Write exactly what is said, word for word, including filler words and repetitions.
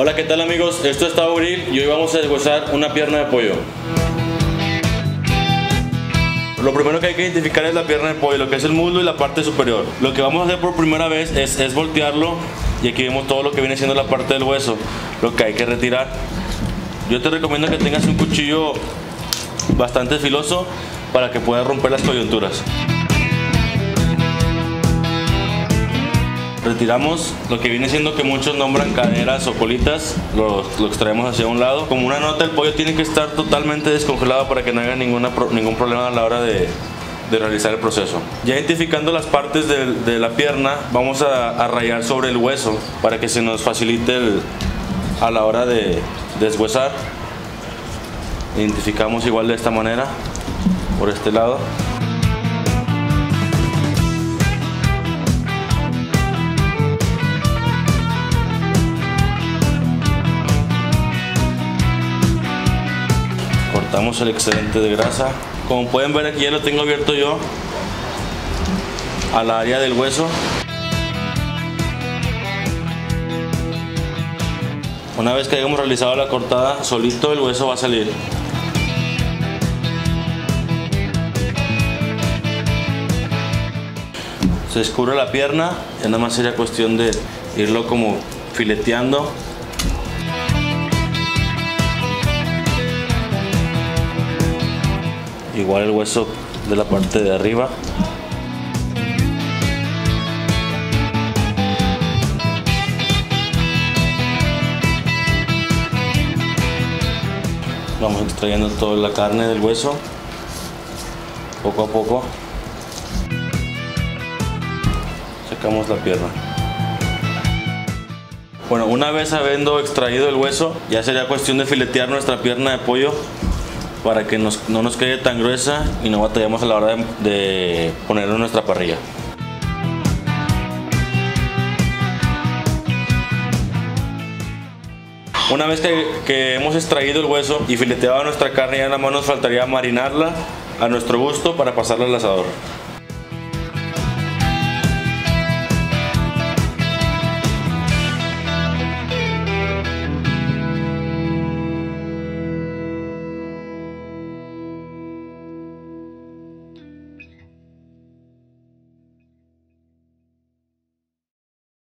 Hola, ¿qué tal amigos? Esto es Tavo Grill y hoy vamos a deshuesar una pierna de pollo. Lo primero que hay que identificar es la pierna de pollo, lo que es el muslo y la parte superior. Lo que vamos a hacer por primera vez es, es voltearlo, y aquí vemos todo lo que viene siendo la parte del hueso, lo que hay que retirar. Yo te recomiendo que tengas un cuchillo bastante filoso para que puedas romper las coyunturas. Retiramos lo que viene siendo, que muchos nombran caderas o colitas, lo, lo extraemos hacia un lado. Como una nota, el pollo tiene que estar totalmente descongelado para que no haya ninguna, ningún problema a la hora de, de realizar el proceso. Ya identificando las partes de, de la pierna, vamos a, a rayar sobre el hueso para que se nos facilite el, a la hora de deshuesar. Identificamos igual de esta manera, por este lado. Cortamos el excedente de grasa. Como pueden ver, aquí ya lo tengo abierto yo a la área del hueso. Una vez que hayamos realizado la cortada, solito el hueso va a salir. Se descubre la pierna, ya nada más sería cuestión de irlo como fileteando. Igual el hueso de la parte de arriba. Vamos extrayendo toda la carne del hueso, poco a poco. Sacamos la pierna. Bueno, una vez habiendo extraído el hueso, ya sería cuestión de filetear nuestra pierna de pollo para que nos, no nos quede tan gruesa y no batallemos a la hora de, de ponerlo en nuestra parrilla. Una vez que, que hemos extraído el hueso y fileteado nuestra carne, ya nada más nos faltaría marinarla a nuestro gusto para pasarla al asador.